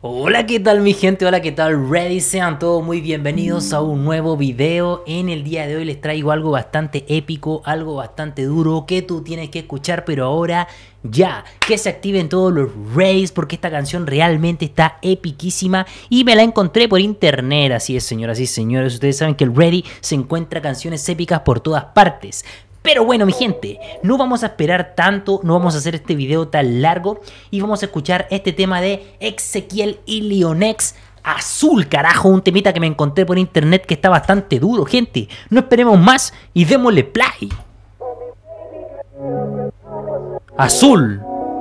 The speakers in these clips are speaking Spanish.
Hola, ¿qué tal mi gente? Hola, ¿qué tal? Ready, sean todos muy bienvenidos a un nuevo video. En el día de hoy les traigo algo bastante épico, algo bastante duro que tú tienes que escuchar, pero ahora ya, que se activen todos los rays porque esta canción realmente está epiquísima y me la encontré por internet. Así es, señoras y señores, ustedes saben que el Ready se encuentra canciones épicas por todas partes. Pero bueno, mi gente, no vamos a esperar tanto, no vamos a hacer este video tan largo y vamos a escuchar este tema de Exequiel y Leonex, Azul, carajo, un temita que me encontré por internet que está bastante duro, gente. No esperemos más y démosle play. Azul.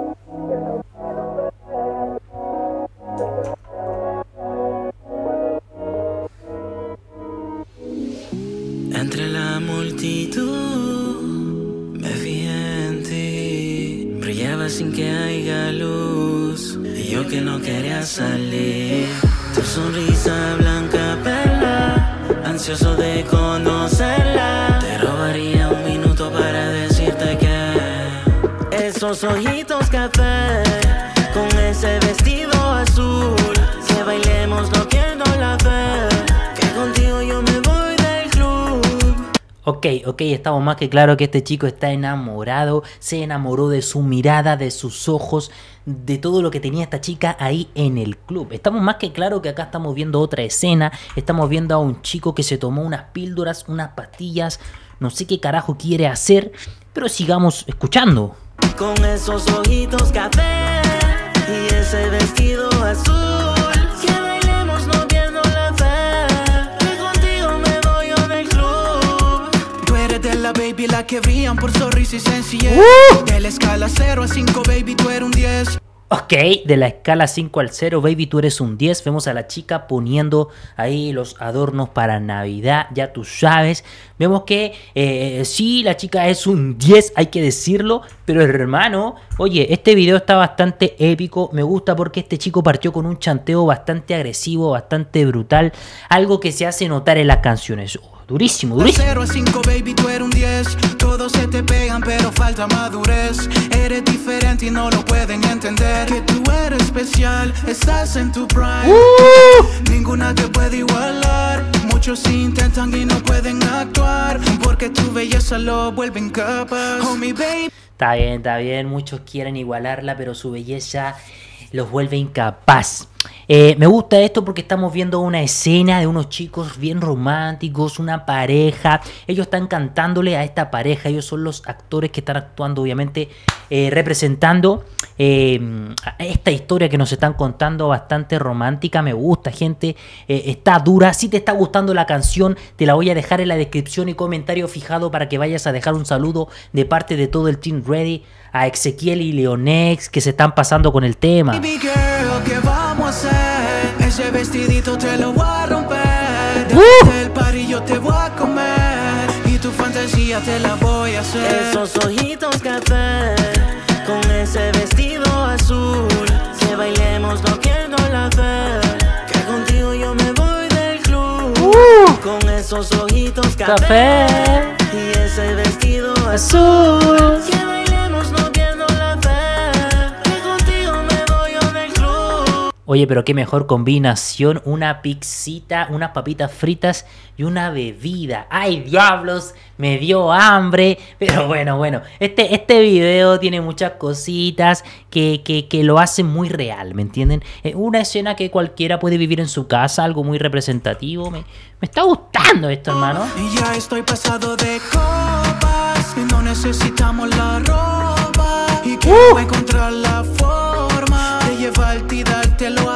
Entre la multitud me fijé en ti, brillaba sin que haya luz, y yo que no quería salir. Tu sonrisa blanca perla, ansioso de conocerla. Te robaría un minuto para decirte que esos ojitos café, con ese vestido azul, que bailemos no quiero la fe, que contigo yo me voy. Ok, estamos más que claro que este chico está enamorado, se enamoró de su mirada, de sus ojos, de todo lo que tenía esta chica ahí en el club. Estamos más que claro que acá estamos viendo otra escena, estamos viendo a un chico que se tomó unas píldoras, unas pastillas, no sé qué carajo quiere hacer, pero sigamos escuchando. Con esos ojitos café y ese vestido azul. La baby, la que brillan por sonrisa y sencillez. De la escala 0 a 5, baby, tú eres un 10. Ok, de la escala 5 al 0, baby, tú eres un 10. Vemos a la chica poniendo ahí los adornos para Navidad, ya tú sabes. Vemos que sí, la chica es un 10, hay que decirlo. Pero hermano, oye, este video está bastante épico. Me gusta porque este chico partió con un chanteo bastante agresivo, bastante brutal. Algo que se hace notar en las canciones. Durísimo, durísimo. 0 a 5, baby, tú eres un 10. Todos se te pegan, pero falta madurez. Eres diferente y no lo pueden entender. Que tú eres especial, estás en tu prime. Ninguna te puede igualar. Muchos intentan y no pueden actuar, porque tu belleza lo vuelve incapaz. Oh, mi baby. Está bien, muchos quieren igualarla, pero su belleza los vuelve incapaz. Me gusta esto porque estamos viendo una escena de unos chicos bien románticos, una pareja. Ellos están cantándole a esta pareja. Ellos son los actores que están actuando, obviamente, representando esta historia que nos están contando, bastante romántica. Me gusta, gente. Está dura. Si te está gustando la canción, te la voy a dejar en la descripción y comentario fijado para que vayas a dejar un saludo de parte de todo el Team Ready a Exequiel y Leonex, que se están pasando con el tema. Baby girl, ¿qué vamos a hacer? Ese vestidito te lo voy a romper. Después del party yo te voy a comer y tu fantasía te la voy a hacer. Esos ojitos café con ese vestido azul, que bailemos no quiero la fe, que contigo yo me voy del club. Con esos ojitos café y ese vestido azul, que bailemos no quiero la fe, que contigo me voy yo del club. Oye, pero qué mejor combinación, una pizzita, unas papitas fritas y una bebida. ¡Ay, diablos! Me dio hambre. Pero bueno, este video tiene muchas cositas que lo hacen muy real, ¿me entienden? Una escena que cualquiera puede vivir en su casa, algo muy representativo. Me está gustando esto, hermano. Y ya estoy pasado de copas y no necesitamos la ropa. Y quiero encontrar la forma de llevarte y dártelo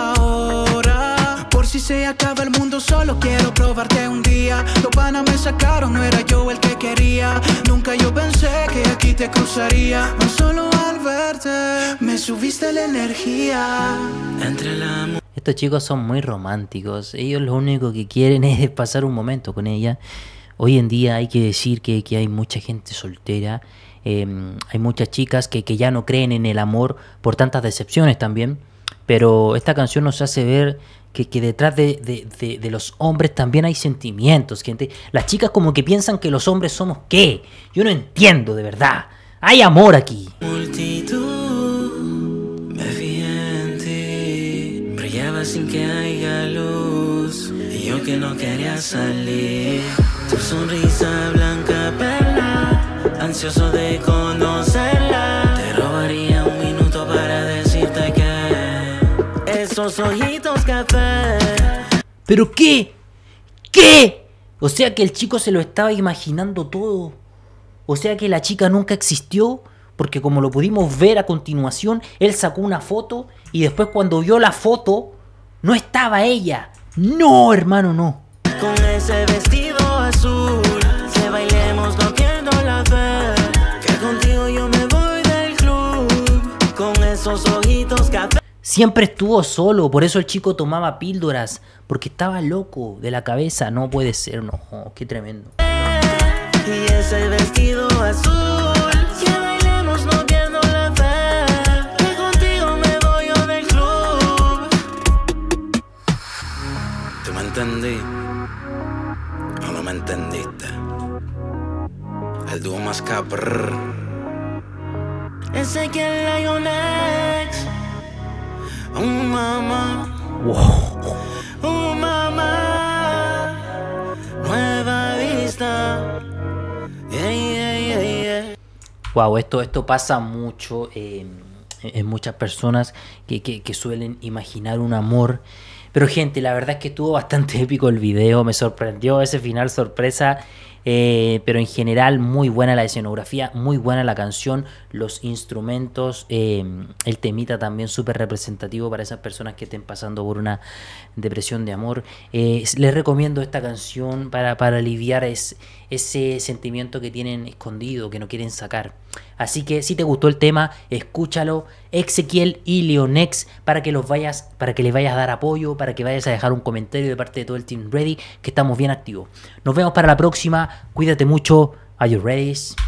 ahora. Por si se acaba el mundo, solo quiero probarte un día. Los panas me sacaron, no era yo el que quería. Nunca yo pensé que aquí te cruzaría. No solo al verte me subiste la energía. Entre la... Estos chicos son muy románticos. Ellos lo único que quieren es pasar un momento con ella. Hoy en día hay que decir que hay mucha gente soltera. Hay muchas chicas que ya no creen en el amor por tantas decepciones también. Pero esta canción nos hace ver que detrás de los hombres también hay sentimientos, gente. Las chicas como que piensan que los hombres somos ¿qué? Yo no entiendo, de verdad. Hay amor aquí. Multitud me fijé en ti, brillaba entraba sin que haya luz, y yo que no quería salir. Tu sonrisa blanca perla, ansioso de conocerla. Te robaría un minuto para decirte que esos ojitos café. ¿Pero qué? ¿Qué? O sea que el chico se lo estaba imaginando todo. O sea que la chica nunca existió. Porque como lo pudimos ver a continuación, él sacó una foto y después cuando vio la foto, no estaba ella. No, hermano, no. Con ese vestido azul, que bailemos no pierdo la fe, que contigo yo me voy del club, con esos ojitos café. Siempre estuvo solo, por eso el chico tomaba píldoras, porque estaba loco de la cabeza. No puede ser, no, qué tremendo. Y ese vestido azul, que bailemos no pierdo la fe, que contigo me voy yo del club. ¿Tú me entendí o no me entendiste? El dúo más cabrón. Ese que es Lionex. Mamá. Wow. Mamá. Nueva vista. Yeah, yeah, yeah, yeah. Wow, esto pasa mucho en muchas personas que suelen imaginar un amor. Pero gente, la verdad es que estuvo bastante épico el video, me sorprendió ese final sorpresa. Pero en general muy buena la escenografía, muy buena la canción, los instrumentos, el temita también súper representativo para esas personas que estén pasando por una depresión de amor. Les recomiendo esta canción para aliviar ese sentimiento que tienen escondido, que no quieren sacar. Así que si te gustó el tema, escúchalo, Exequiel y Lionex, para que les vayas a dar apoyo, para que vayas a dejar un comentario de parte de todo el Team Ready, que estamos bien activos. Nos vemos para la próxima, cuídate mucho, are you ready?